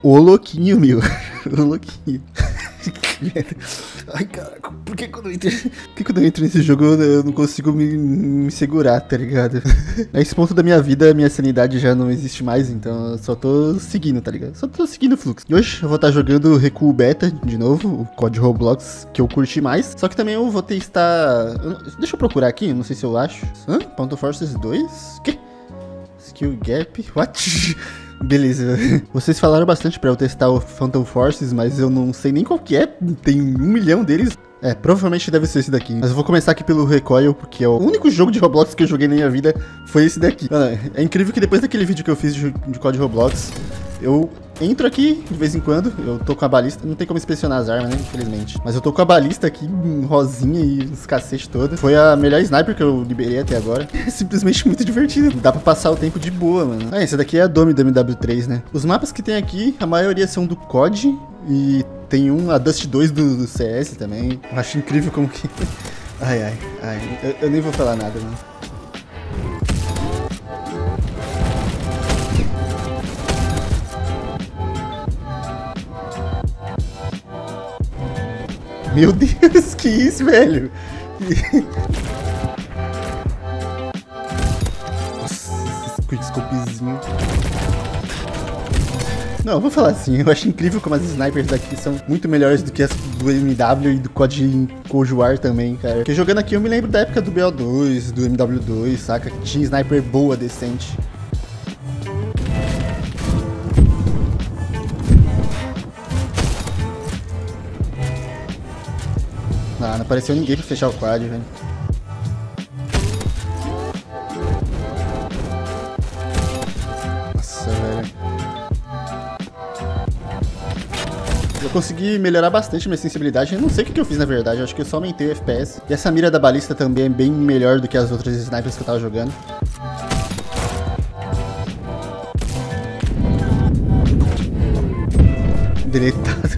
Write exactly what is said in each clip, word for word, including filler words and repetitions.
O louquinho, meu. O louquinho. Ai, caraca, por que quando eu entro, por que quando eu entro nesse jogo eu não consigo me, me segurar, tá ligado? Nesse ponto da minha vida, minha sanidade já não existe mais, então eu só tô seguindo, tá ligado? Só tô seguindo o fluxo. E hoje eu vou estar jogando Recuo Beta de novo, o C O D Roblox, que eu curti mais. Só que também eu vou testar... Deixa eu procurar aqui, não sei se eu acho. Hã? Phantom Forces dois? Que? Skill Gap? What? Beleza. Vocês falaram bastante pra eu testar o Phantom Forces, mas eu não sei nem qual que é. Tem um milhão deles. É, provavelmente deve ser esse daqui. Mas eu vou começar aqui pelo Recoil, porque é o único jogo de Roblox que eu joguei na minha vida foi esse daqui. Mano, é incrível que depois daquele vídeo que eu fiz de, de C O D Roblox, eu entro aqui de vez em quando, eu tô com a balista, não tem como inspecionar as armas, né, infelizmente. Mas eu tô com a balista aqui, rosinha e os cacete todos. Foi a melhor sniper que eu liberei até agora. É simplesmente muito divertido. Dá pra passar o tempo de boa, mano. Ah, esse daqui é a Dome do M W três, né? Os mapas que tem aqui, a maioria são do C O D e tem um, a Dust dois do, do C S também. Eu acho incrível como que... Ai, ai, ai. Eu, eu nem vou falar nada, mano. Meu Deus, que isso, velho? Nossa, esse quickscopezinho. Não, eu vou falar assim, eu acho incrível como as snipers daqui são muito melhores do que as do M W e do C O D em Cold War também, cara. Porque jogando aqui eu me lembro da época do B O dois, do M W dois, saca? Que tinha sniper boa, decente. Ah, não apareceu ninguém pra fechar o quad, velho. Nossa, velho. Eu consegui melhorar bastante minha sensibilidade. Eu não sei o que, que eu fiz, na verdade. Eu acho que eu só aumentei o F P S. E essa mira da balista também é bem melhor do que as outras snipers que eu tava jogando. Deletado.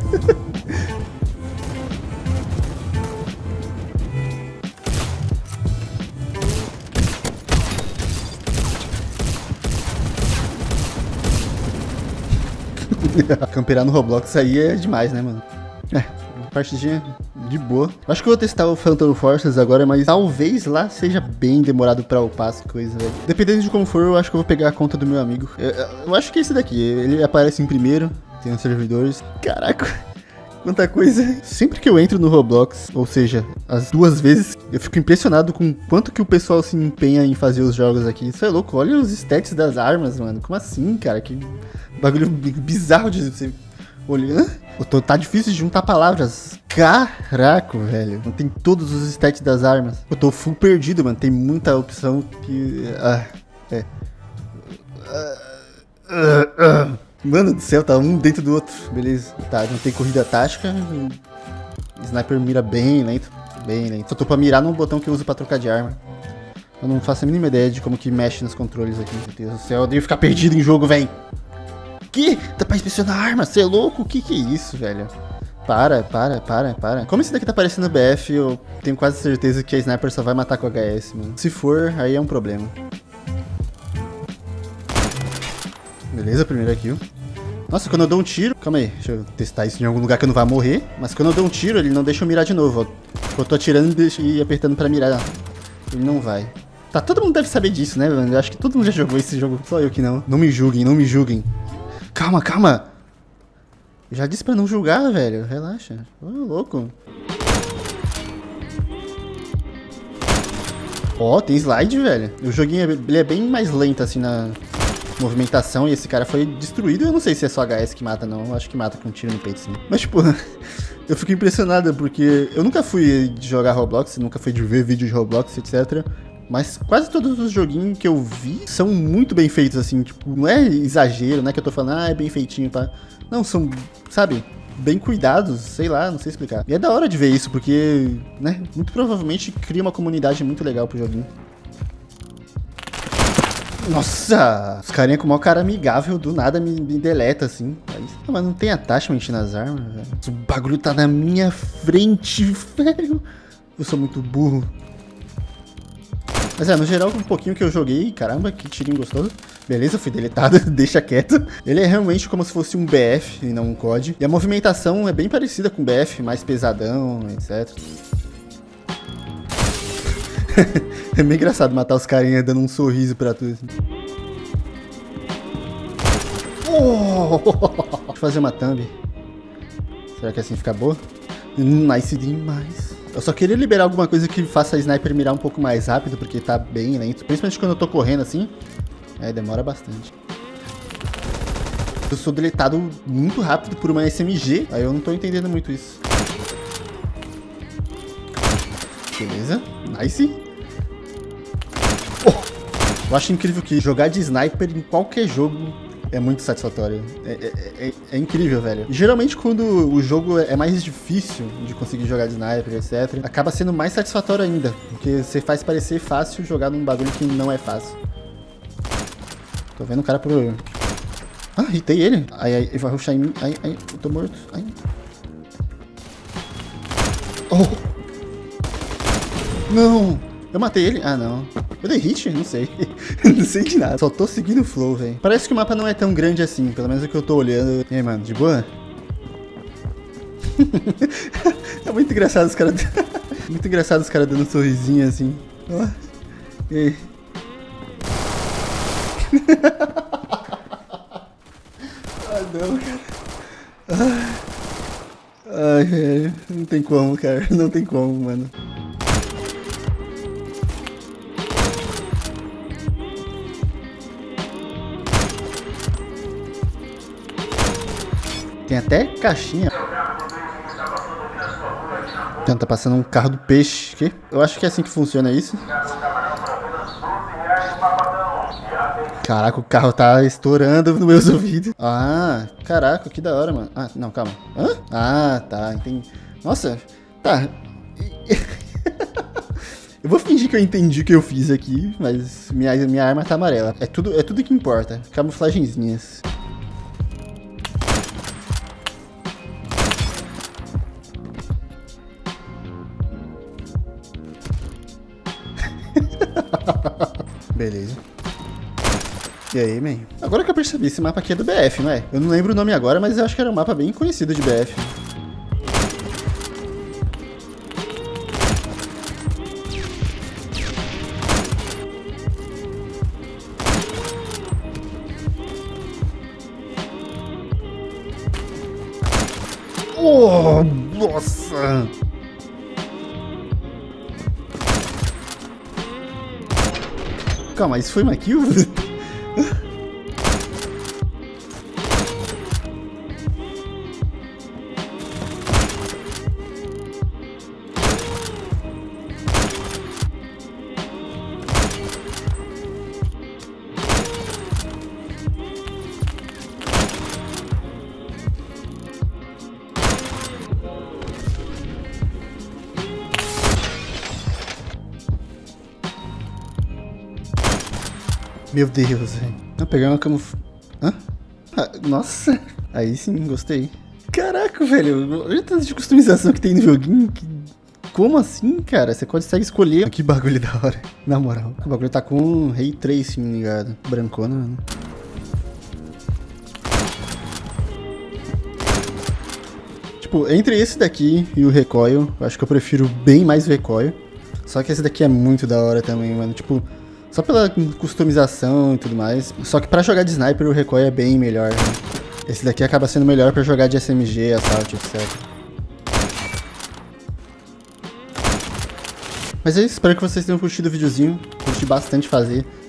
Camperar no Roblox aí é demais, né, mano? É, uma partidinha de boa. Acho que eu vou testar o Phantom Forces agora, mas talvez lá seja bem demorado pra upar as coisas, velho. Dependendo de como for, eu acho que eu vou pegar a conta do meu amigo. Eu, eu acho que é esse daqui. Ele aparece em primeiro, tem os servidores. Caraca, quanta coisa. Sempre que eu entro no Roblox, ou seja, as duas vezes, eu fico impressionado com quanto que o pessoal se empenha em fazer os jogos aqui. Isso é louco, olha os stats das armas, mano. Como assim, cara? Que bagulho bizarro de você olhar. Tô, tá difícil de juntar palavras. Caraca, velho. Não tem todos os stats das armas. Eu tô full perdido, mano. Tem muita opção que... Ah, é. Ah, ah, ah. Mano do céu, tá um dentro do outro. Beleza. Tá, não tem corrida tática. Sniper mira bem lento. Bem lento. Só tô pra mirar num botão que eu uso pra trocar de arma. Eu não faço a mínima ideia de como que mexe nos controles aqui. Meu Deus do céu, eu devo ficar perdido em jogo, velho. Que? Dá pra inspecionar a arma? Você é louco? O que que é isso, velho? Para, para, para, para. Como esse daqui tá parecendo B F, eu tenho quase certeza que a sniper só vai matar com H S, mano. Se for, aí é um problema. Beleza, primeiro kill. Nossa, quando eu dou um tiro... Calma aí, deixa eu testar isso em algum lugar que eu não vá morrer. Mas quando eu dou um tiro, ele não deixa eu mirar de novo, ó. Eu tô atirando e apertando pra mirar. Ele não vai. Tá, todo mundo deve saber disso, né, mano? Eu acho que todo mundo já jogou esse jogo. Só eu que não. Não me julguem, não me julguem. Calma, calma. Eu já disse pra não julgar, velho. Relaxa. Ô, louco. Ó, oh, tem slide, velho. O joguinho ele é bem mais lento, assim, na movimentação. E esse cara foi destruído. Eu não sei se é só H S que mata, não. Eu acho que mata com um tiro no peito, sim. Mas, tipo, eu fico impressionado porque eu nunca fui de jogar Roblox, nunca fui de ver vídeo de Roblox, etcétera. Mas quase todos os joguinhos que eu vi são muito bem feitos, assim, tipo, não é exagero, não é que eu tô falando, ah, é bem feitinho, pá. Não, são, sabe, bem cuidados, sei lá, não sei explicar. E é da hora de ver isso, porque, né, muito provavelmente cria uma comunidade muito legal pro joguinho. Nossa! Os carinha com o maior cara amigável, do nada me, me deleta, assim. Ah, mas não tem attachment nas armas, velho. O bagulho tá na minha frente, velho. Eu sou muito burro. Mas é, no geral, um pouquinho que eu joguei, caramba, que tirinho gostoso. Beleza, fui deletado, deixa quieto. Ele é realmente como se fosse um B F e não um C O D. E a movimentação é bem parecida com o B F, mais pesadão, etcétera. É bem engraçado matar os carinha dando um sorriso pra tu. Assim. Oh! Deixa eu fazer uma thumb. Será que assim fica boa? Nice demais. Eu só queria liberar alguma coisa que faça a sniper mirar um pouco mais rápido, porque tá bem lento. Principalmente quando eu tô correndo assim. É, demora bastante. Eu sou deletado muito rápido por uma S M G. Aí eu não tô entendendo muito isso. Beleza. Nice. Oh! Eu acho incrível que jogar de sniper em qualquer jogo é muito satisfatório. É, é, é, é incrível, velho. Geralmente quando o jogo é mais difícil de conseguir jogar de sniper, etcétera, acaba sendo mais satisfatório ainda. Porque você faz parecer fácil jogar num bagulho que não é fácil. Tô vendo o cara por... Ah, hitei ele. Ai, ai, ele vai rushar em mim. Ai, ai, eu tô morto. Ai. Oh! Não! Eu matei ele? Ah, não. Eu dei hit? Não sei. Não sei de nada. Só tô seguindo o flow, velho. Parece que o mapa não é tão grande assim. Pelo menos o que eu tô olhando. E aí, mano, de boa? É muito engraçado os caras... Muito engraçado os caras dando um sorrisinho assim. Ó. E aí? Ah, não, cara. Ai, ai, velho. Não tem como, cara. Não tem como, mano. Tem até caixinha. Então, tá passando um carro do peixe aqui. Eu acho que é assim que funciona isso. Caraca, o carro tá estourando nos meus ouvidos. Ah, caraca, que da hora, mano. Ah, não, calma. Hã? Ah, tá, entendi. Nossa, tá. Eu vou fingir que eu entendi o que eu fiz aqui, mas minha, minha arma tá amarela. É tudo, é tudo que importa. Camuflagenzinhas. Beleza. E aí, man? Agora que eu percebi, esse mapa aqui é do B F, não é? Eu não lembro o nome agora, mas eu acho que era um mapa bem conhecido de B F. Oh, nossa! Calma, isso foi uma kill? Meu Deus, velho. Não, pegar uma camuf... Hã? Ah, nossa. Aí sim, gostei. Caraca, velho. Olha o tanto de customização que tem no joguinho. Que... Como assim, cara? Você consegue escolher. Que bagulho da hora. Na moral. O bagulho tá com Ray Tracing ligado. Brancona, mano. Tipo, entre esse daqui e o Recoil, eu acho que eu prefiro bem mais o Recoil. Só que esse daqui é muito da hora também, mano. Tipo... Só pela customização e tudo mais. Só que pra jogar de sniper o recoil é bem melhor. Né? Esse daqui acaba sendo melhor pra jogar de S M G, assalto, etcétera. Mas é isso, espero que vocês tenham curtido o videozinho. Curti bastante fazer.